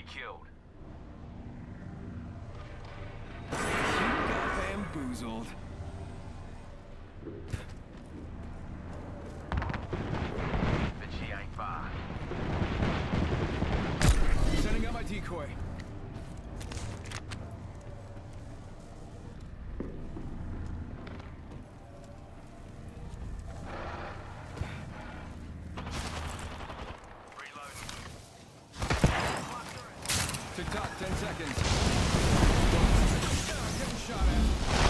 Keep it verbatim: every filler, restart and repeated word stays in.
killed. You got bamboozled. But she ain't far. Setting up my decoy. Tick tock, ten seconds. Getting shot at.